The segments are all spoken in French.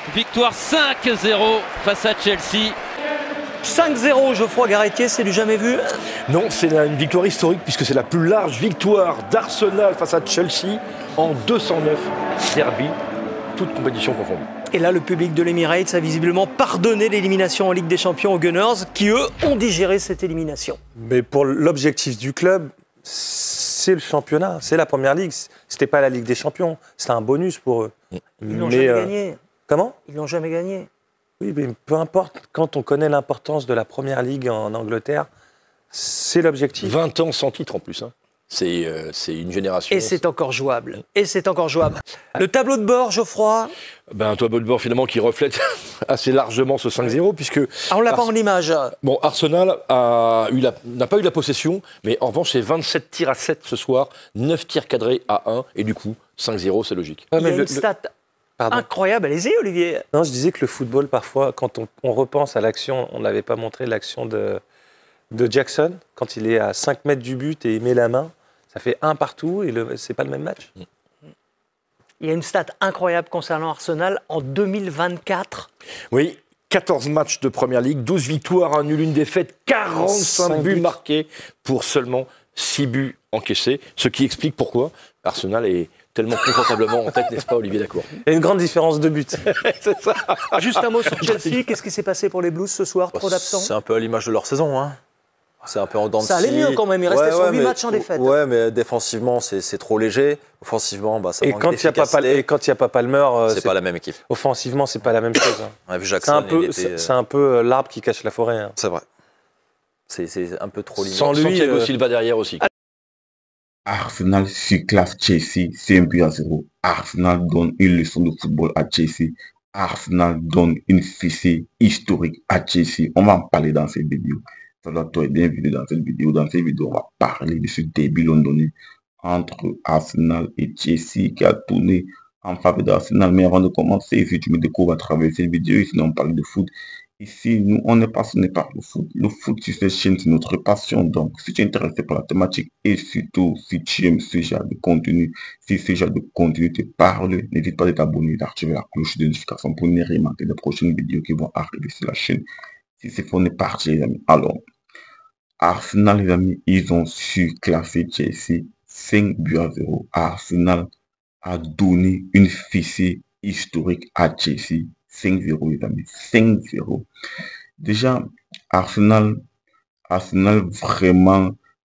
Victoire 5-0 face à Chelsea. 5-0, Geoffroy Garretier, c'est du jamais vu. Non, c'est une victoire historique puisque c'est la plus large victoire d'Arsenal face à Chelsea en 209 derby, toute compétition confondue. Et là, le public de l'Emirates a visiblement pardonné l'élimination en Ligue des Champions aux Gunners, qui eux ont digéré cette élimination. Mais pour l'objectif du club, c'est le championnat, c'est la Première Ligue. C'était pas la Ligue des Champions, c'était un bonus pour eux. Ils n'ont jamais gagné. Comment ? Ils n'ont jamais gagné. Oui, mais peu importe, quand on connaît l'importance de la Première Ligue en Angleterre, c'est l'objectif. 20 ans sans titre en plus. Hein. C'est une génération. Et c'est encore jouable. Et c'est encore jouable. Le tableau de bord, Geoffroy. Un tableau de bord finalement qui reflète assez largement ce 5-0 puisque... Ah, on l'a pas en image. Bon, Arsenal n'a pas eu la possession, mais en revanche c'est 27 tirs à 7 ce soir, 9 tirs cadrés à 1, et du coup 5-0 c'est logique. Il y a une stat incroyable, allez-y Olivier. Non, je disais que le football parfois, quand on repense à l'action, on n'avait pas montré l'action de Jackson, quand il est à 5 mètres du but et il met la main, ça fait 1 partout et c'est pas le même match. Il y a une stat incroyable concernant Arsenal en 2024. Oui, 14 matchs de Première Ligue, 12 victoires, 1 nul, 1 défaite, 45 buts marqués pour seulement 6 buts encaissés. Ce qui explique pourquoi Arsenal est tellement confortablement en tête, n'est-ce pas Olivier Dacour ? Il y a une grande différence de but. C'est ça. Juste un mot sur Chelsea, qu'est-ce qui s'est passé pour les Blues ce soir ? Trop d'absents ? C'est un peu à l'image de leur saison, hein. C'est un peu en dents de scie. Ça allait mieux quand même, il restait sur 8 matchs en défaite. Ouais, mais défensivement, c'est trop léger. Offensivement, ça et manque quand il n'y a pas Palmer, c'est pas la même équipe. Offensivement, c'est pas la même chose. Hein. On a vu Jackson, c'est un peu l'arbre qui cache la forêt. Hein. C'est vrai. C'est un peu trop limité. Sans lui, Thiago Silva derrière aussi. Arsenal surclasse Chelsea, c'est 1-0. Arsenal donne une leçon de football à Chelsea. Arsenal donne une fessée historique à Chelsea. On va en parler dans cette vidéo. Ça doit être bien vu dans cette vidéo. Dans cette vidéo, on va parler de ce début londonien entre Arsenal et Chelsea qui a tourné en faveur d'Arsenal. Mais avant de commencer, si tu me découvres à travers cette vidéo, sinon on parle de foot. Ici, nous, on n'est passionné par le foot. Le foot sur cette chaîne, c'est notre passion. Donc, si tu es intéressé par la thématique et surtout, si tu aimes ce genre de contenu, si ce genre de contenu te parle, n'hésite pas à t'abonner et d'activer la cloche de notification pour ne rien manquer des prochaines vidéos qui vont arriver sur la chaîne. Si c'est pour, on est parti, les amis. Alors, Arsenal, les amis, ils ont su classer Chelsea 5-0. Arsenal a donné une fessée historique à Chelsea. 5-0, les amis. 5-0. Déjà, Arsenal vraiment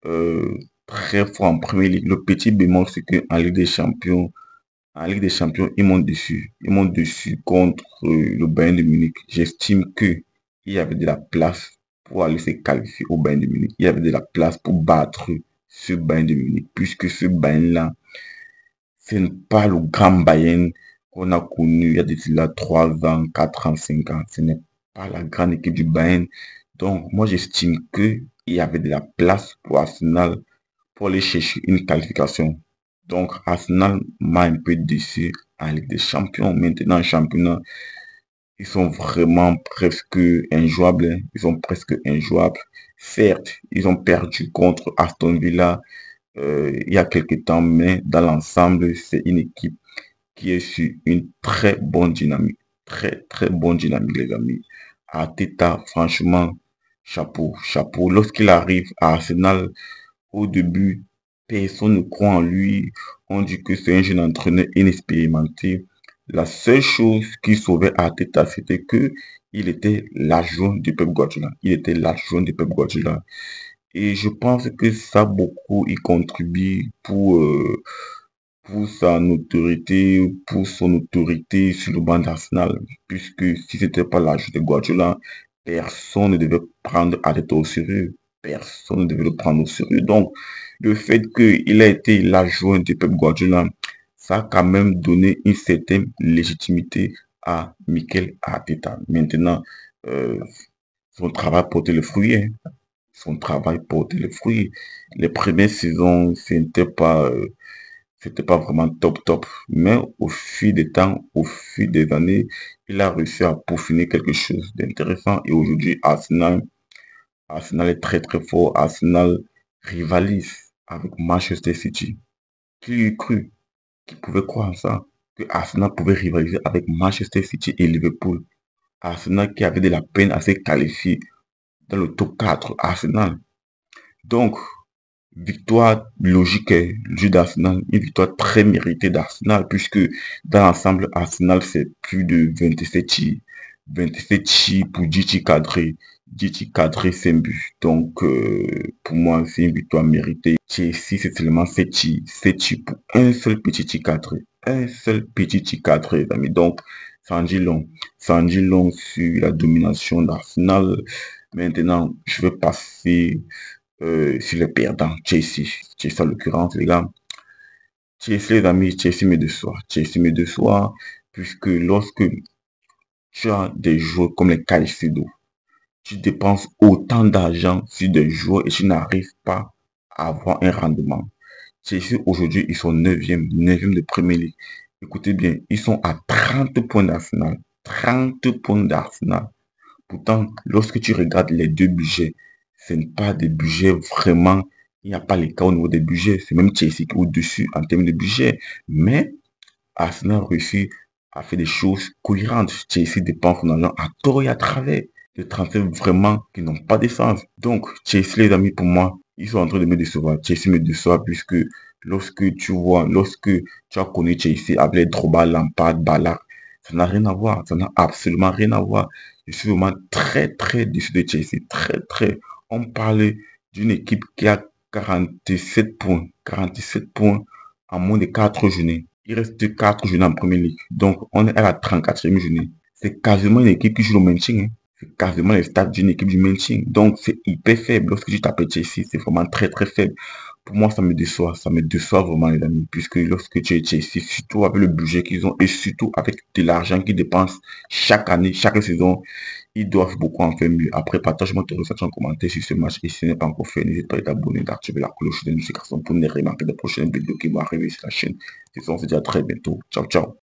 très fort en Première Ligue. Le petit bémol, c'est qu'en Ligue des Champions, ils montent dessus. Ils montent dessus contre le Bayern de Munich. J'estime qu'il y avait de la place pour aller se qualifier au Bayern de Munich. Il y avait de la place pour battre ce Bayern de Munich. Puisque ce Bayern-là, ce n'est pas le grand Bayern qu'on a connu il y a d'ici là 3 ans, 4 ans, 5 ans. Ce n'est pas la grande équipe du Bayern. Donc, moi, j'estime qu'il y avait de la place pour Arsenal pour aller chercher une qualification. Donc, Arsenal m'a un peu déçu en Ligue des Champions. Maintenant, en championnat, ils sont vraiment presque injouables. Ils sont presque injouables. Certes, ils ont perdu contre Aston Villa il y a quelques temps, mais dans l'ensemble, c'est une équipe qui est sur une très bonne dynamique. Très, très bonne dynamique, les amis. Arteta, franchement, chapeau, chapeau. Lorsqu'il arrive à Arsenal, au début, personne ne croit en lui. On dit que c'est un jeune entraîneur inexpérimenté. La seule chose qui sauvait Arteta, c'était que il était l'adjoint de Pep Guardiola. Il était l'adjoint de Pep Guardiola. Et je pense que ça beaucoup y contribue pour sa notoriété, pour son autorité sur le banc d'Arsenal. Puisque si c'était pas l'adjoint de Guardiola, personne ne devait prendre Arteta au sérieux. Personne ne devait le prendre au sérieux. Donc, le fait qu'il a été l'adjoint de Pep Guardiola, ça a quand même donné une certaine légitimité à Mikel Arteta. Maintenant, son travail portait le fruit. Hein. Son travail portait le fruit. Les premières saisons, c'était pas vraiment top. Mais au fil des temps, au fil des années, il a réussi à peaufiner quelque chose d'intéressant. Et aujourd'hui, Arsenal est très très fort. Arsenal rivalise avec Manchester City. Qui eût cru? Qui pouvait croire ça? que Arsenal pouvait rivaliser avec Manchester City et Liverpool. Arsenal qui avait de la peine à se qualifier dans le top 4. Arsenal. Donc, victoire logique du d'Arsenal, une victoire très méritée d'Arsenal, puisque dans l'ensemble, Arsenal c'est plus de 27 tirs. 27 tirs pour 10 tirs cadrés. 10 tirs cadrés, 5 buts. Donc, pour moi, c'est une victoire méritée. Chelsea, c'est seulement 7 tirs. 7 tirs pour un seul petit tir cadré. Un seul petit tir cadré, les amis. Donc, ça en dit long. Ça en dit long sur la domination d'Arsenal. Maintenant, je vais passer sur les perdants. Chelsea. Chelsea, en l'occurrence, les gars. Chelsea, les amis, Chelsea me déçoit. Chelsea me déçoit, puisque lorsque tu as des joueurs comme les Caicedo, tu dépenses autant d'argent sur des joueurs et tu n'arrives pas à avoir un rendement. Chelsea, aujourd'hui, ils sont 9e de Premier League. Écoutez bien, ils sont à 30 points d'Arsenal. 30 points d'Arsenal. Pourtant, lorsque tu regardes les deux budgets, ce n'est pas des budgets vraiment, il n'y a pas l'écart au niveau des budgets. C'est même Chelsea qui est au-dessus en termes de budget. Mais Arsenal réussit à faire des choses cohérentes. Chelsea dépense son argent à tort et à travers. Des transferts vraiment qui n'ont pas de sens. Donc, Chelsea, les amis, pour moi, ils sont en train de me décevoir. Chelsea me déçoit puisque lorsque tu as connu Chelsea avec Drogba, Lampard, Ballard, ça n'a rien à voir. Ça n'a absolument rien à voir. Je suis vraiment très, très déçu de Chelsea. Très, très. On parle d'une équipe qui a 47 points. 47 points en moins de 4 journées. Il reste 4 journées en Premier League. Donc, on est à la 34e journée. C'est quasiment une équipe qui joue le maintien. C'est quasiment les stats d'une équipe du maintien. Donc, c'est hyper faible. Lorsque tu t'appelles Chelsea, c'est vraiment très, très faible. Pour moi, ça me déçoit. Ça me déçoit vraiment, les amis. Puisque lorsque tu es Chelsea, surtout avec le budget qu'ils ont et surtout avec de l'argent qu'ils dépensent chaque année, chaque saison, ils doivent beaucoup en faire mieux. Après, partage-moi tes réflexions en commentaire sur ce match. Et si ce n'est pas encore fait, n'hésite pas à t'abonner, d'activer la cloche de notification pour ne remarquer les prochaines vidéos qui vont arriver sur la chaîne. Et on se dit à très bientôt. Ciao, ciao.